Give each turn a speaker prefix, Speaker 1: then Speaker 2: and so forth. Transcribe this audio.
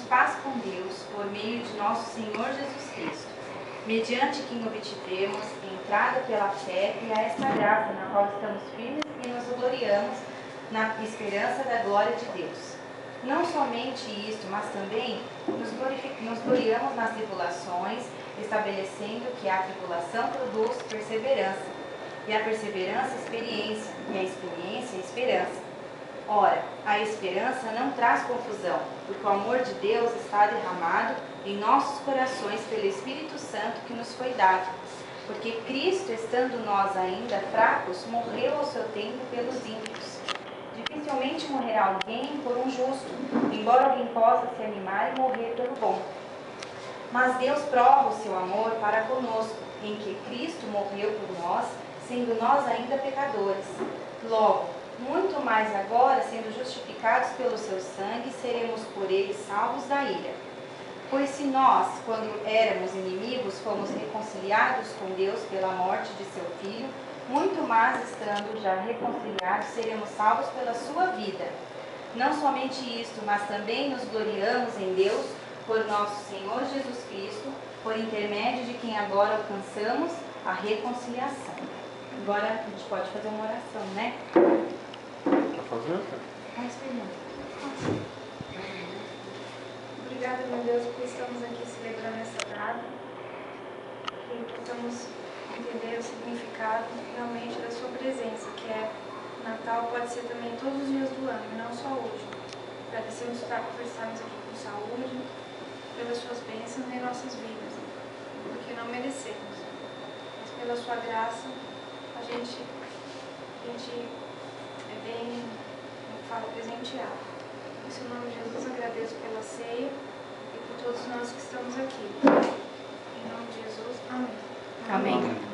Speaker 1: paz com Deus por meio de nosso Senhor Jesus Cristo, mediante quem obtivemos entrada pela fé e a esta graça na qual estamos firmes e nos gloriamos na esperança da glória de Deus. Não somente isto, mas também nos gloriamos nas tribulações, estabelecendo que a tribulação produz perseverança, e a perseverança experiência, e a experiência esperança. Ora, a esperança não traz confusão, porque o amor de Deus está derramado em nossos corações pelo Espírito Santo que nos foi dado. Porque Cristo, estando nós ainda fracos, morreu ao seu tempo pelos ímpios. Dificilmente morrerá alguém por um justo, embora alguém possa se animar e morrer pelo bom. Mas Deus prova o seu amor para conosco, em que Cristo morreu por nós, sendo nós ainda pecadores. Logo, muito mais agora, sendo justificados pelo seu sangue, seremos por ele salvos da ira. Pois se nós, quando éramos inimigos, fomos reconciliados com Deus pela morte de seu Filho, muito mais estando já reconciliados, seremos salvos pela sua vida. Não somente isto, mas também nos gloriamos em Deus, por nosso Senhor Jesus Cristo, por intermédio de quem agora alcançamos a reconciliação. Agora a gente pode fazer uma oração, né?
Speaker 2: Quer fazer?
Speaker 3: Obrigada, meu Deus, por estamos aqui celebrando essa data, que possamos entender o significado realmente da sua presença, que é Natal, pode ser também todos os dias do ano, e não só hoje. Agradecemos por estarmos aqui com saúde, pelas suas bênçãos em nossas vidas, porque não merecemos, mas pela sua graça a gente é bem, como eu falo, presenteado. Em seu nome de Jesus, agradeço pela ceia e por todos nós que estamos aqui. Em nome de Jesus, amém.
Speaker 1: Amém.